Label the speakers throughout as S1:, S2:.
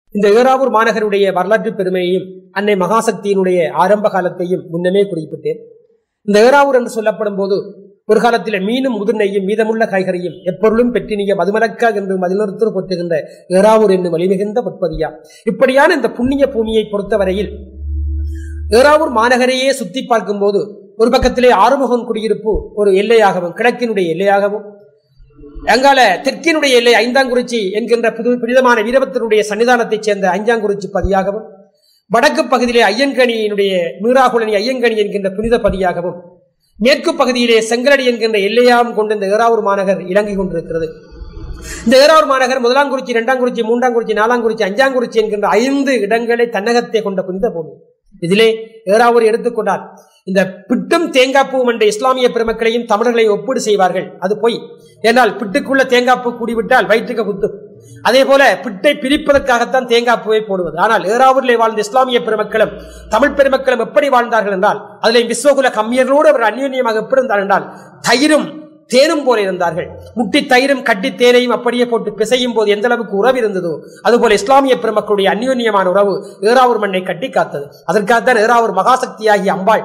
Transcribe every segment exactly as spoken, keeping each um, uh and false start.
S1: இந்த ஏறாவூர் மாநகருடைய வரலாற்று பெருமையையும் அன்னை மகாசக்தியினுடைய ஆரம்ப காலத்தையும் முன்னமே குறிப்பிட்டேன். இந்த ஏறாவூர் என்று சொல்லப்படும் போது ஒரு காலத்தில் மீனும் முதிர்நெய்யும் மீதமுள்ள காய்கறியும் எப்பொருளும் பெற்றினிய மதுமலக்கா என்று மதினொருத்தர் போற்றுகின்ற ஏறாவூர் என்னும் வலிமிகுந்த பொற்பதியா. இப்படியான இந்த புண்ணிய பூமியை பொறுத்தவரையில் ஏறாவூர் மாநகரையே சுத்தி பார்க்கும் போது ஒரு பக்கத்திலே ஆறுமுகன் குடியிருப்பு ஒரு எல்லையாகவும் கிழக்கினுடைய எல்லையாகவும், அங்கால தெற்கினுடைய எல்லை ஐந்தாங்குறிச்சி என்கின்ற புது புனிதமான வீரபத்திரனுடைய சன்னிதானத்தைச் சேர்ந்த ஐந்தாங்குறிச்சி பதியாகவும், வடக்கு பகுதியிலே ஐயன்கணியினுடைய மீராகுளனி ஐயன்கணி என்கின்ற புனித பதியாகவும், மேற்கு பகுதியிலே செங்கலடி என்கின்ற எல்லையாகவும் கொண்ட இந்த ஏறாவூர் மாநகர் இலங்கை கொண்டிருக்கிறது. இந்த ஏறாவூர் மாநகர் முதலாங்குறிச்சி, இரண்டாங்குறிச்சி, மூன்றாங்குறிச்சி, நாலாங்குறிச்சி, அஞ்சாங்குறிச்சி என்கின்ற ஐந்து இடங்களை தன்னகத்தை கொண்ட புனித பூமி. இதிலே ஏறாவூர் எடுத்துக்கொண்டால் இந்த பிட்டும் தேங்காய்ப்பூவும் என்ற இஸ்லாமிய பெருமக்களையும் தமிழர்களையும் ஒப்பீடு செய்வார்கள். அது பொய். ஏனால் பிட்டுக்குள்ள தேங்காய்ப்பூ கூடிவிட்டால் வயிற்றுக்கு குத்தும். அதே போல பிட்டை பிரிப்பதற்காகத்தான் தேங்காய்ப்பூவை போடுவது. ஆனால் ஏறாவூரிலே வாழ்ந்த இஸ்லாமிய பெருமக்களும் தமிழ் பெருமக்களும் எப்படி வாழ்ந்தார்கள் என்றால், அதிலே விஸ்வகுல கம்மியர்களோடு அவர் அந்யோன்யமாக எப்படி இருந்தார் என்றால், தயிரும் தேனும் போல இருந்தார்கள். முட்டி தயிரும் கட்டி தேனையும் அப்படியே போட்டு பிசையும் போது எந்த அளவுக்கு உறவு இருந்ததோ அதுபோல இஸ்லாமிய பெருமக்களுடைய அந்யோன்யமான உறவு ஏறாவூர் மண்ணை கட்டி காத்தது. அதற்காகத்தான் ஏறாவூர் மகாசக்தியாகிய அம்பாள்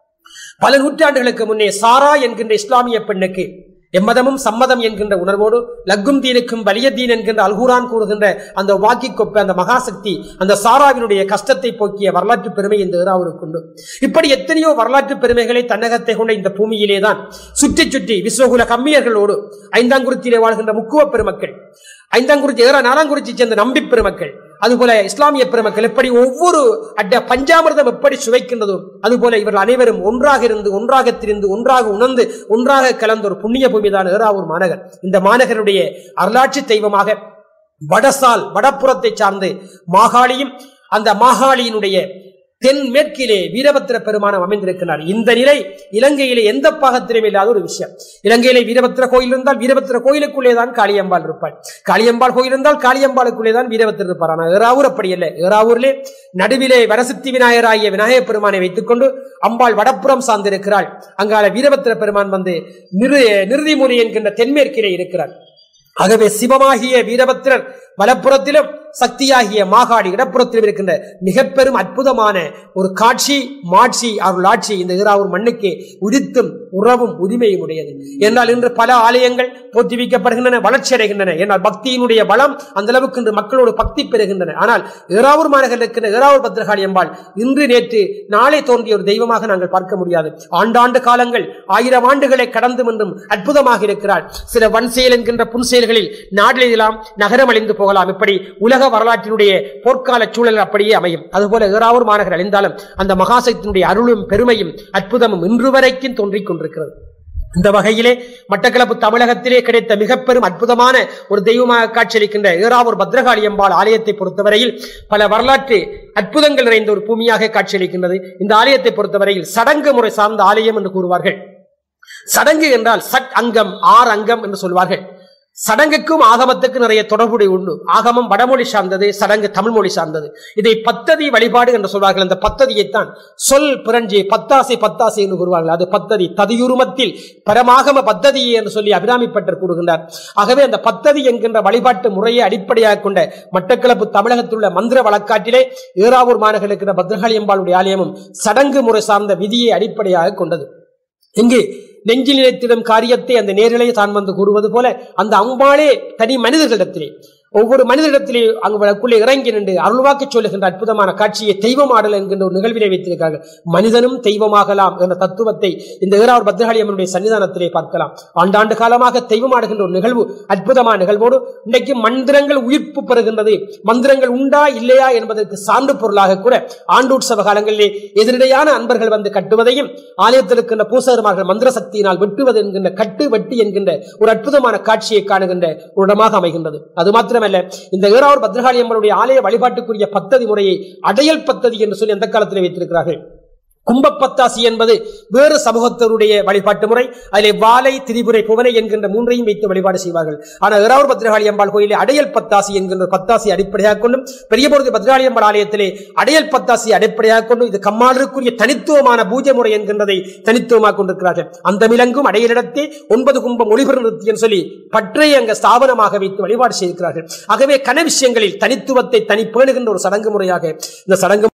S1: பல நூற்றாண்டுகளுக்கு முன்னே சாரா என்கின்ற இஸ்லாமிய பெண்ணுக்கு எம்மதமும் சம்மதம் என்கின்ற உணர்வோடு லக்கும் தீனுக்கும் வலியத்தீன் என்கின்ற அல்குரான் கூறுகின்ற அந்த வாக்கி கொப்ப அந்த மகாசக்தி அந்த சாராவினுடைய கஷ்டத்தை போக்கிய வரலாற்று பெருமை இந்த ஏறாவூருக்கு உண்டு. இப்படி எத்தனையோ வரலாற்று பெருமைகளை தன்னகத்தை கொண்ட இந்த பூமியிலே தான் சுற்றி சுற்றி விஸ்வகுல கம்மியர்களோடு ஐந்தாங்குறிச்சியிலே வாழ்கின்ற முக்குவ பெருமக்கள், ஐந்தாங்குறிச்சி ஏற நாலாங்குறிச்சி சேர்ந்த நம்பி பெருமக்கள், அதுபோல இஸ்லாமிய பெருமக்கள் எப்படி ஒவ்வொரு அட்ட பஞ்சாமிர்தம் எப்படி சுவைக்கின்றதோ அதுபோல இவர்கள் அனைவரும் ஒன்றாக இருந்து ஒன்றாக திரிந்து ஒன்றாக உணர்ந்து ஒன்றாக கலந்த ஒரு புண்ணிய பூமிதான் ஏறாவூர் மாநகர். இந்த மாநகருடைய வரலாற்று தெய்வமாக வடசால் வடப்புறத்தை சார்ந்து மாகாளியும் அந்த மாகாளியினுடைய தென் மேற்கிலே வீரபத்திர பெருமானம் அமைந்திருக்கிறார். இந்த நிலை இலங்கையிலே எந்த பாகத்திலும் இல்லாத ஒரு விஷயம். இலங்கையிலே வீரபத்திர கோயில் இருந்தால் வீரபத்திர கோயிலுக்குள்ளேதான் காளியம்பாள் இருப்பாள், காளியம்பாள் கோயில் இருந்தால் காளியம்பாளுக்குள்ளேதான் வீரபத்திரர் இருப்பார். ஆனால் ஏறாவூர் அப்படி இல்லை. ஏறாவூரிலே நடுவிலே வரசித்தி விநாயகராகிய விநாயகப் பெருமானை வைத்துக் கொண்டு அம்பாள் வடப்புறம் சார்ந்திருக்கிறாள். அங்கால வீரபத்திர பெருமான் வந்து நிறு நிறுதிமுறை என்கின்ற தென்மேற்கிலே இருக்கிறார். ஆகவே சிவமாகிய வீரபத்திரர் வலப்புறத்திலும் சக்தியாகிய மாகாடி இடப்புறத்திலும் இருக்கின்ற மிக பெரும் அற்புதமான ஒரு காட்சி மாட்சி அருளாட்சி இந்த ஏறாவூர் மண்ணுக்கு உரித்தும் உறவும் உரிமையும் உடையது. என்றால் இன்று பல ஆலயங்கள் போற்றுவிக்கப்படுகின்றன, வளர்ச்சி அடைகின்றன. என்றால் பக்தியினுடைய பலம் அந்த அளவுக்கு இன்று மக்களோடு பக்தி பெறுகின்றன. ஆனால் ஏறாவூர் மாநகரில் இருக்கின்ற ஏறாவூர் பத்திரகாளி அம்பாள் இன்று நேற்று நாளை தோன்றிய ஒரு தெய்வமாக நாங்கள் பார்க்க முடியாது. ஆண்டாண்டு காலங்கள் ஆயிரம் ஆண்டுகளை கடந்து என்றும் அற்புதமாக இருக்கிறார். சில வன் செயல் என்கின்ற புன் செயல்களில் நாடெல்லாம் நகரம் அழிந்து போகலாம். இப்படி உலக வரலாற்றினுடைய போர்க்கால சூழல் அப்படியே அமையும். அதுபோல ஏறாவூர் மாநகர் அழிந்தாலும் அந்த மகாசக்தியினுடைய அருளும் பெருமையும் அற்புதமும் இன்று வரைக்கும் தோன்றிக் கொண்டிருக்கிறது. இந்த வகையிலே மட்டக்களப்பு தமிழகத்திலே கிடைத்த மிக பெரும் அற்புதமான ஒரு தெய்வமாக காட்சியளிக்கின்ற ஏறாவூர் பத்ரகாளி அம்பாள் ஆலயத்தை பொறுத்தவரையில் பல வரலாற்று அற்புதங்கள் நிறைந்த ஒரு பூமியாக காட்சியளிக்கின்றது. இந்த ஆலயத்தை பொறுத்தவரையில் சடங்கு முறை சார்ந்த ஆலயம் என்று கூறுவார்கள். சடங்கு என்றால் சட் அங்கம் ஆறு அங்கம் என்று சொல்வார்கள். சடங்குக்கும் ஆகமத்துக்கும் நிறைய தொடர்புடைய உண்டு. ஆகமம் வடமொழி சார்ந்தது, சடங்கு தமிழ் மொழி சார்ந்தது. இதை பத்ததி வழிபாடு என்று சொல்வார்கள். அந்த பத்ததியைத்தான் சொல் பிறஞ்சி பத்தாசை பத்தாசை என்று கூறுவார்கள். அது பத்ததி ததியுருமத்தில் பரமாகம பத்ததி என்று சொல்லி அபிராமி பட்டர் கூறுகின்றார். ஆகவே அந்த பத்ததி என்கின்ற வழிபாட்டு முறையை அடிப்படையாக கொண்ட மட்டக்களப்பு தமிழகத்தில் உள்ள மந்திர வழக்காட்டிலே ஏறாவூர் மாநகரில் இருக்கிற பத்ரகாளி அம்பாளுடைய ஆலயமும் சடங்கு முறை சார்ந்த விதியை அடிப்படையாக கொண்டது. இங்கு நெஞ்சில் நிலைத்திடும் காரியத்தை அந்த நேரிலே தான் வந்து கூறுவது போல அந்த அம்பாளே தனி மனிதர்களிடத்திலே ஒவ்வொரு மனிதனிடத்திலே அங்குள்ளே இறங்கி நின்று அருள்வாக்கு சொல்லுகின்ற அற்புதமான காட்சியை தெய்வம் ஆடல் என்கின்ற ஒரு நிகழ்வினை வைத்திருக்கிறார்கள். மனிதனும் தெய்வமாகலாம் என்ற தத்துவத்தை இந்த ஏறாவூர் பத்ரகாளி அம்மனுடைய சன்னிதானத்திலே பார்க்கலாம். ஆண்டாண்டு காலமாக தெய்வம் ஆடுகின்ற ஒரு நிகழ்வு அற்புதமான நிகழ்வோடு இன்றைக்கு மந்திரங்கள் உயிர்ப்பு பெறுகின்றது. மந்திரங்கள் உண்டா இல்லையா என்பதற்கு சான்று பொருளாக கூட ஆண்டூட்சவ காலங்களிலே எதிரிடையான அன்பர்கள் வந்து கட்டுவதையும் ஆலயத்தில் இருக்கின்ற பூசகர்மார்கள் மந்திர சக்தியினால் வெட்டுவது என்கின்ற கட்டு வெட்டி என்கின்ற ஒரு அற்புதமான காட்சியை காணுகின்ற ஒரு இடமாக அமைகின்றது. அது மாத்திரம் இந்த ஏறாவூர் பத்ரகாளி அம்மனுடைய ஆலய வழிபாட்டுக்குரிய பத்ததி முறையை அடையல் பத்ததி என்று சொல்லி அந்த காலத்தில் வைத்திருக்கிறார்கள். கும்பப்பத்தாசி என்பது வேறு சமூகத்தருடைய வழிபாட்டு முறை. அதிலே வாலை, திரிபுரை, புவனை என்கின்ற மூன்றையும் வைத்து வழிபாடு செய்வார்கள். ஆனால் ஏறாவூர் பத்ரகாளி அம்பாள் கோயிலே அடையல் பத்தாசி என்கின்ற பத்தாசி அடிப்படையாக கொண்டும், பெரியபொருதி பத்ரகாளி அம்பாள் ஆலயத்திலே அடையல் பத்தாசி அடிப்படையாக கொண்டும் இது கம்மாளருக்குரிய தனித்துவமான பூஜை முறை என்கின்றதை தனித்துவமாக கொண்டிருக்கிறார்கள். அந்த மிலங்கும் அடையலிடத்தே ஒன்பது கும்பம் ஒளிபெறும் நிறுத்தியம் சொல்லி பற்றை அங்க ஸ்தாபனமாக வைத்து வழிபாடு செய்திருக்கிறார்கள். ஆகவே கன விஷயங்களில் தனித்துவத்தை தனி பேணுகின்ற ஒரு சடங்கு முறையாக இந்த சடங்கு